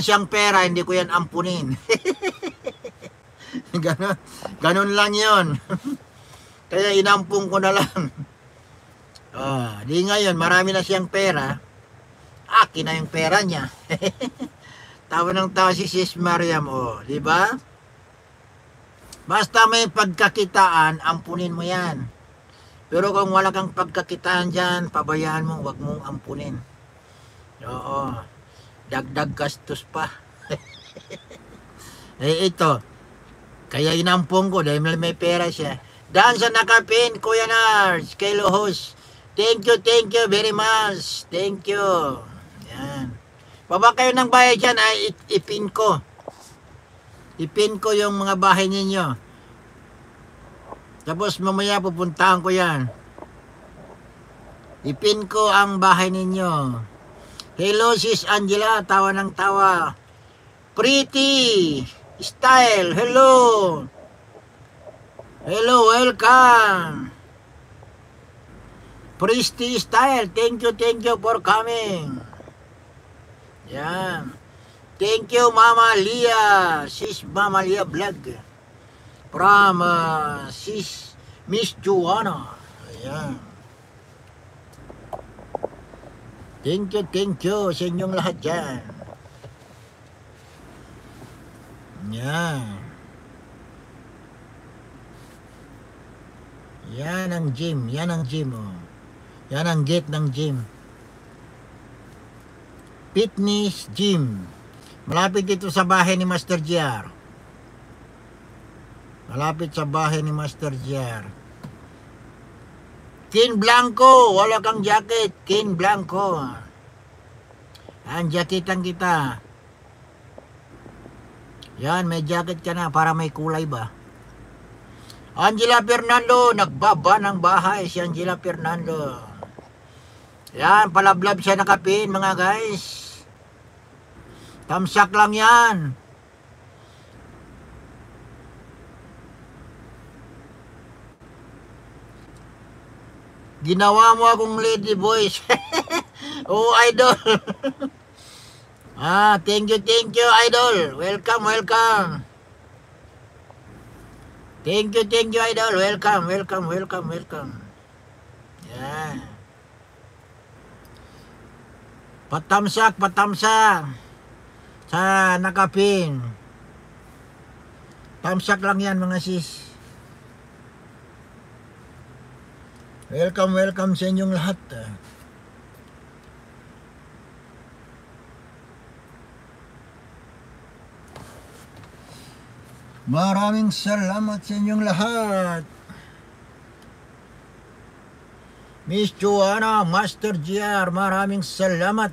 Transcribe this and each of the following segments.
siyang pera, hindi ko yan ampunin. Ganon lang yon. Kaya inampung ko na lang. Di ngayon, marami na siyang pera. Akin na yung pera niya. Tawa ng tawa si Sis Mariam, di ba? Basta may pagkakitaan, ampunin mo yan. Pero kung wala kang pagkakitaan dyan, pabayaan mo, wag mong ampunin. Oo. Dagdag gastos pa. Ito. Kaya inampong ko dahil may pera siya. Daan sa nakapin, Kuya Nars, kay Lohos. Thank you very much. Thank you. Yan. Baba kayo ng bahay dyan, ipin ko. Ipin ko yung mga bahay ninyo. Tapos mamaya pupuntahan ko yan. Ipin ko ang bahay ninyo. Hello Sis Angela, tawa ng tawa. Pretty Style, hello. Hello, welcome. Pretty Style, thank you for coming. Yan. Thank you Mama Lia, Sis Mama Lia Vlog. From Sis Miss Joanna. Ayan. Thank you sa inyong lahat dyan. Yan. Yan ang gym. Yan ang gym. Yan ang gate ng gym. Fitness gym. Malapit dito sa bahay ni Master JR. Malapit sa bahay ni Master JR. Kin Blanco, wala kang jacket. Kin Blanco. Ang jacketan kita. Yan, may jacket ka na para may kulay ba. Angela Fernando, nagbaba ng bahay si Angela Fernando. Yan, palablab siya nakapin mga guys. Tamsak lang yan. Ginawa mo akong lady voice. Idol. Thank you, idol. Welcome. Thank you, idol. Welcome. Yan. Patamsak. Sa nakapin. Tamsak lang yan mga sis. Welcome sa inyong lahat. Maraming salamat sa inyong lahat. Miss Joanna, Master JR, maraming salamat.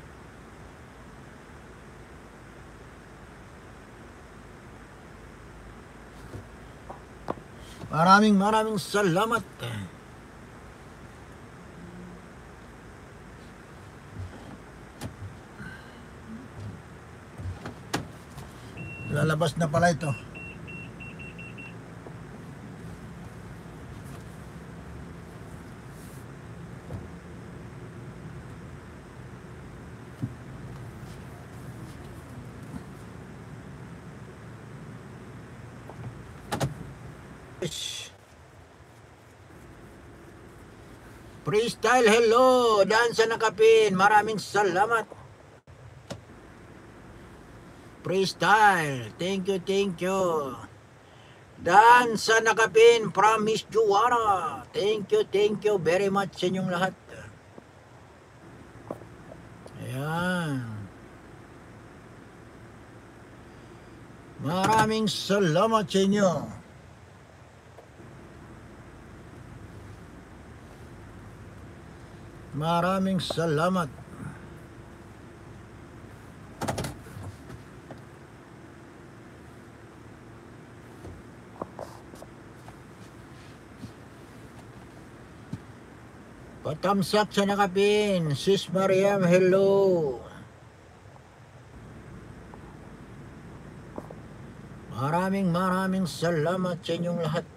Maraming salamat. Lalabas na pala ito. Freestyle, hello. Dansa nakapin, maraming salamat. Freestyle, thank you. Dansa nakapin from Miss Joanna. Thank you very much sa inyong lahat. Ayan. Maraming salamat sa inyo. Maraming salamat. Patamsak sa nakapin. Sis Mariam, hello. Maraming salamat sa inyong lahat.